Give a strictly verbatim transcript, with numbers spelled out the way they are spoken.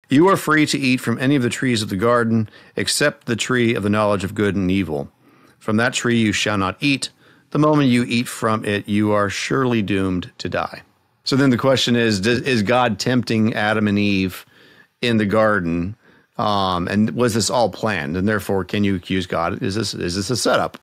You are free to eat from any of the trees of the garden, except the tree of the knowledge of good and evil. From that tree you shall not eat. The moment you eat from it, you are surely doomed to die. So then the question is, does, is God tempting Adam and Eve in the garden? Um, and was this all planned? And therefore, can you accuse God? Is this is this a setup?